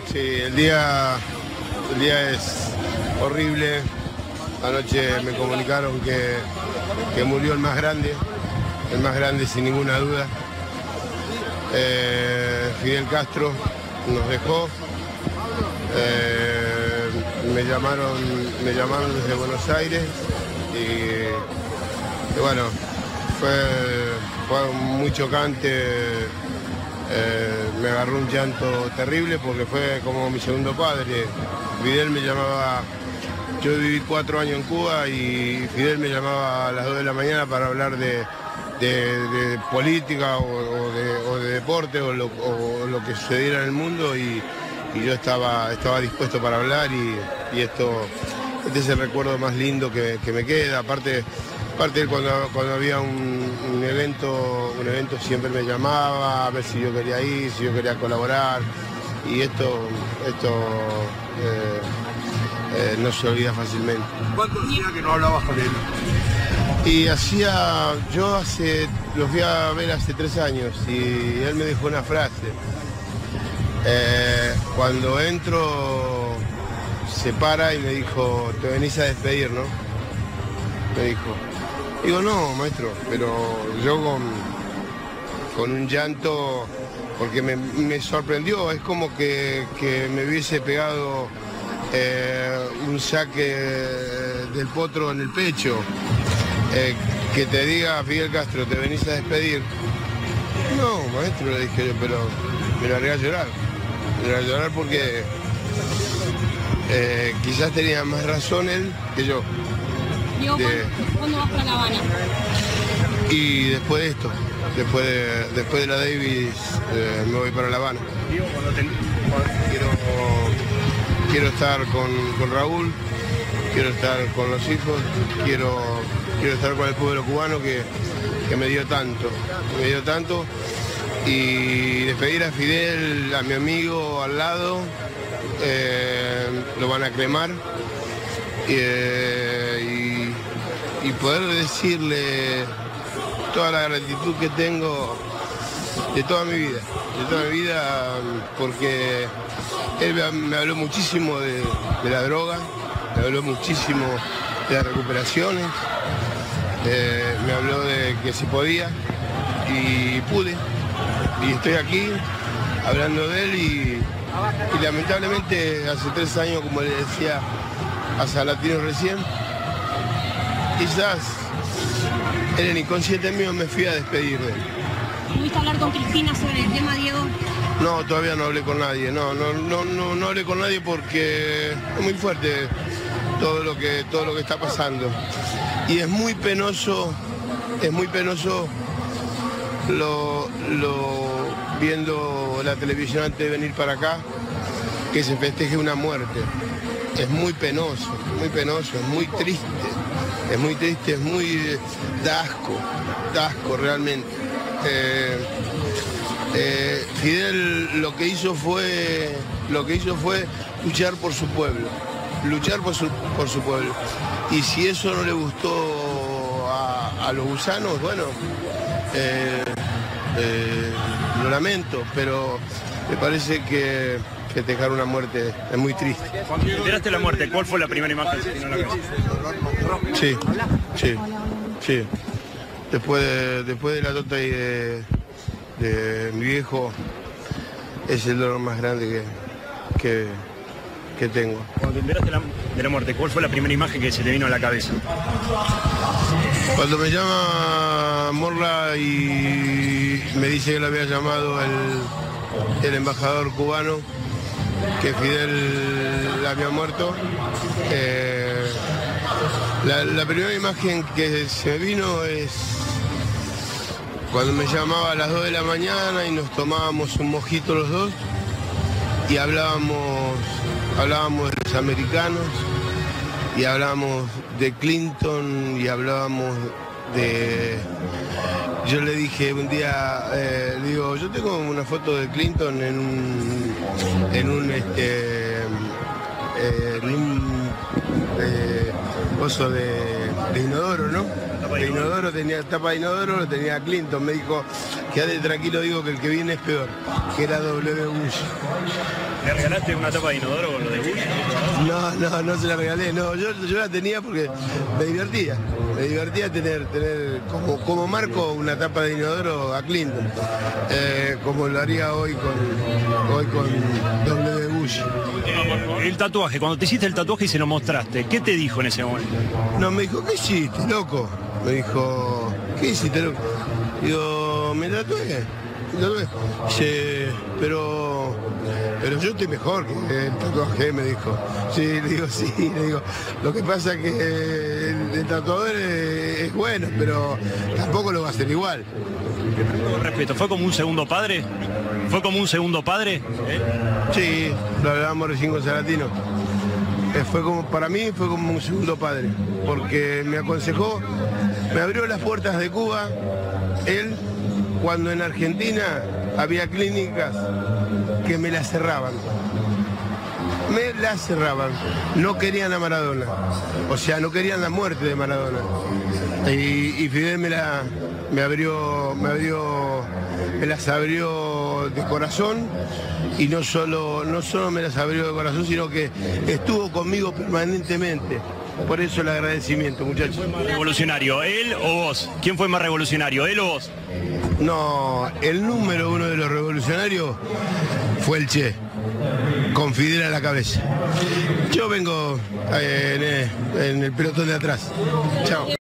Sí, el día es horrible. Anoche me comunicaron que murió el más grande sin ninguna duda. Fidel Castro nos dejó. Me llamaron desde Buenos Aires y bueno, fue muy chocante. Me agarró un llanto terrible porque fue como mi segundo padre. Fidel me llamaba, yo viví 4 años en Cuba y Fidel me llamaba a las 2 de la mañana para hablar de política o de deporte o lo que sucediera en el mundo y yo estaba dispuesto para hablar y este es el recuerdo más lindo que me queda. Aparte cuando había un evento siempre me llamaba a ver si yo quería ir, si yo quería colaborar y esto no se olvida fácilmente. ¿Cuánto hacía que no hablabas con él? Y los fui a ver hace 3 años y él me dijo una frase. Cuando entro se para y me dijo, te venís a despedir, ¿no? Me dijo. Digo, no, maestro, pero yo con un llanto, porque me sorprendió, es como que me hubiese pegado un saque del potro en el pecho. Que te diga Fidel Castro, te venís a despedir. No, maestro, le dije yo, pero me largué a llorar. Me largué a llorar porque quizás tenía más razón él que yo. Diego, ¿cuándo vas para La Habana? Y después de esto, después de la Davis, me voy para La Habana. Quiero estar con Raúl, quiero estar con los hijos, quiero estar con el pueblo cubano que me dio tanto, y despedir a Fidel, a mi amigo al lado, lo van a cremar y poder decirle toda la gratitud que tengo de toda mi vida, porque él me habló muchísimo de la droga, me habló muchísimo de las recuperaciones, me habló de que si podía y pude, y estoy aquí hablando de él y lamentablemente hace 3 años, como le decía a Salatino recién, quizás en el inconsciente mío me fui a despedir de él. ¿Pudiste hablar con Cristina sobre el tema, Diego? No, todavía no hablé con nadie, no hablé con nadie porque es muy fuerte todo lo que está pasando. Y es muy penoso viendo la televisión antes de venir para acá, que se festeje una muerte. Es muy penoso, es muy triste, es muy da asco realmente. Fidel lo que hizo fue luchar por su pueblo, y si eso no le gustó a los gusanos, bueno, lo lamento, pero me parece que festejar una muerte es muy triste. Cuando te enteraste de la muerte, ¿cuál fue la primera imagen que vino a la cabeza? Sí. Después de la tota y de mi viejo, es el dolor más grande que tengo. Cuando te enteraste de la muerte, ¿cuál fue la primera imagen que se te vino a la cabeza? Cuando me llama Morla y me dice que lo había llamado el embajador cubano, que Fidel había muerto, la primera imagen que se me vino es cuando me llamaba a las 2 de la mañana y nos tomábamos un mojito los dos y hablábamos de los americanos y hablábamos de Clinton y hablábamos de... Yo le dije un día, digo, yo tengo una foto de Clinton en un coso de inodoro, ¿no? De inodoro, tenía tapa de inodoro, lo tenía Clinton, me dijo, quédate tranquilo, digo que el que viene es peor, que era W. Bush. ¿Le regalaste una tapa de inodoro con lo de Bush? No se la regalé, no, yo la tenía porque me divertía tener como marco una tapa de inodoro a Clinton, como lo haría hoy con W. Bush. El tatuaje, cuando te hiciste el tatuaje y se lo mostraste, ¿qué te dijo en ese momento? No, me dijo, ¿qué hiciste, loco? Me dijo, ¿qué hiciste, loco? Digo, me tatué. Dice, pero yo estoy mejor que el tatuaje, me dijo. Sí, le digo, lo que pasa es que el tatuador es bueno, pero tampoco lo va a hacer igual. Con respeto, ¿fue como un segundo padre? ¿Fue como un segundo padre? Sí, lo hablábamos recién con Salatino. Para mí fue como un segundo padre, porque me aconsejó, me abrió las puertas de Cuba, él, cuando en Argentina había clínicas que me las cerraban. No querían a Maradona, o sea, no querían la muerte de Maradona. Y Fidel me las abrió de corazón, y no solo me las abrió de corazón, sino que estuvo conmigo permanentemente. Por eso el agradecimiento, muchachos. ¿Quién fue más revolucionario, él o vos? ¿Quién fue más revolucionario, él o vos? No, el número uno de los revolucionarios fue el Che, con Fidel a la cabeza. Yo vengo en el pelotón de atrás. Chao.